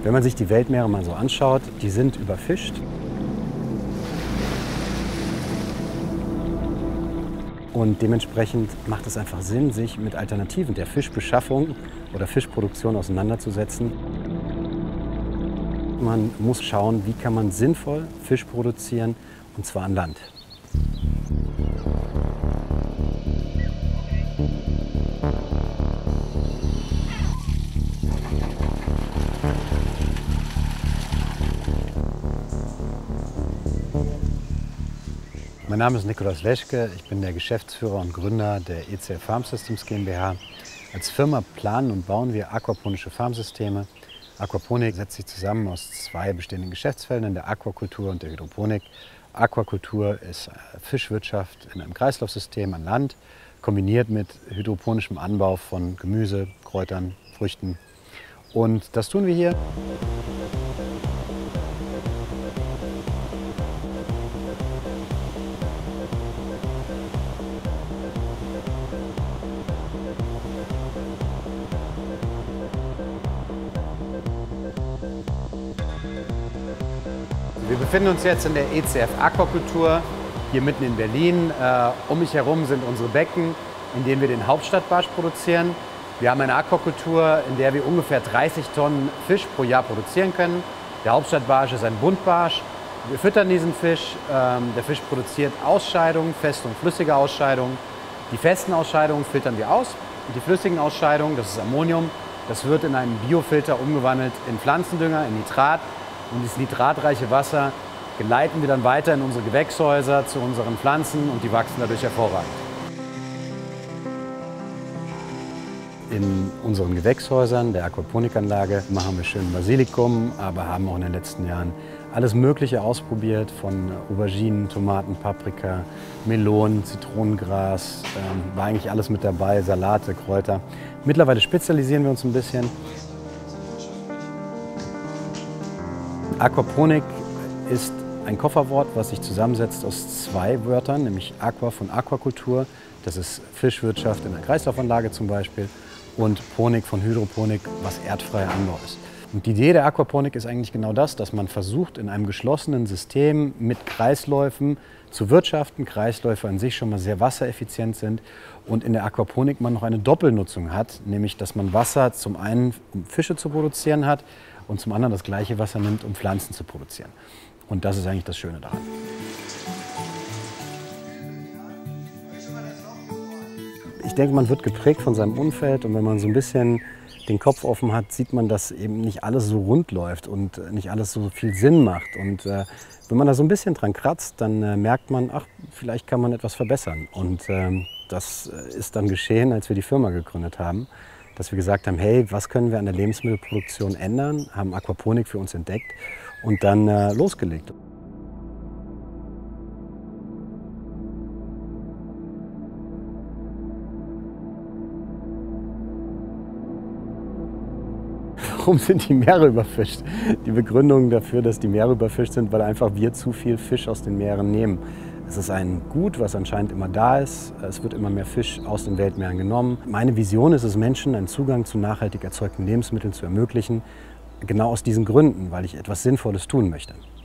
Wenn man sich die Weltmeere mal so anschaut, die sind überfischt. Und dementsprechend macht es einfach Sinn, sich mit Alternativen der Fischbeschaffung oder Fischproduktion auseinanderzusetzen. Man muss schauen, wie kann man sinnvoll Fisch produzieren, und zwar an Land. Mein Name ist Nikolaus Leschke, ich bin der Geschäftsführer und Gründer der ECF Farm Systems GmbH. Als Firma planen und bauen wir aquaponische Farmsysteme. Aquaponik setzt sich zusammen aus zwei bestehenden Geschäftsfeldern, der Aquakultur und der Hydroponik. Aquakultur ist Fischwirtschaft in einem Kreislaufsystem an Land, kombiniert mit hydroponischem Anbau von Gemüse, Kräutern, Früchten. Und das tun wir hier. Wir befinden uns jetzt in der ECF Aquakultur, hier mitten in Berlin. Um mich herum sind unsere Becken, in denen wir den Hauptstadtbarsch produzieren. Wir haben eine Aquakultur, in der wir ungefähr 30 Tonnen Fisch pro Jahr produzieren können. Der Hauptstadtbarsch ist ein Buntbarsch. Wir füttern diesen Fisch. Der Fisch produziert Ausscheidungen, feste und flüssige Ausscheidungen. Die festen Ausscheidungen filtern wir aus. Und die flüssigen Ausscheidungen, das ist Ammonium, das wird in einen Biofilter umgewandelt in Pflanzendünger, in Nitrat. Und dieses nitratreiche Wasser geleiten wir dann weiter in unsere Gewächshäuser zu unseren Pflanzen und die wachsen dadurch hervorragend. In unseren Gewächshäusern, der Aquaponikanlage, machen wir schön Basilikum, aber haben auch in den letzten Jahren alles Mögliche ausprobiert, von Auberginen, Tomaten, Paprika, Melonen, Zitronengras, war eigentlich alles mit dabei, Salate, Kräuter. Mittlerweile spezialisieren wir uns ein bisschen. Aquaponik ist ein Kofferwort, was sich zusammensetzt aus zwei Wörtern, nämlich Aqua von Aquakultur, das ist Fischwirtschaft in der Kreislaufanlage zum Beispiel, und Ponik von Hydroponik, was erdfreier Anbau ist. Und die Idee der Aquaponik ist eigentlich genau das, dass man versucht, in einem geschlossenen System mit Kreisläufen zu wirtschaften. Kreisläufe an sich schon mal sehr wassereffizient sind und in der Aquaponik man noch eine Doppelnutzung hat, nämlich dass man Wasser zum einen, um Fische zu produzieren hat, und zum anderen das gleiche Wasser nimmt, um Pflanzen zu produzieren. Und das ist eigentlich das Schöne daran. Ich denke, man wird geprägt von seinem Umfeld und wenn man so ein bisschen den Kopf offen hat, sieht man, dass eben nicht alles so rund läuft und nicht alles so viel Sinn macht. Und wenn man da so ein bisschen dran kratzt, dann merkt man, ach, vielleicht kann man etwas verbessern. Und das ist dann geschehen, als wir die Firma gegründet haben. Dass wir gesagt haben, hey, was können wir an der Lebensmittelproduktion ändern, haben Aquaponik für uns entdeckt und dann losgelegt. Warum sind die Meere überfischt? Die Begründung dafür, dass die Meere überfischt sind, weil einfach wir zu viel Fisch aus den Meeren nehmen. Es ist ein Gut, was anscheinend immer da ist. Es wird immer mehr Fisch aus den Weltmeeren genommen. Meine Vision ist es, Menschen einen Zugang zu nachhaltig erzeugten Lebensmitteln zu ermöglichen. Genau aus diesen Gründen, weil ich etwas Sinnvolles tun möchte.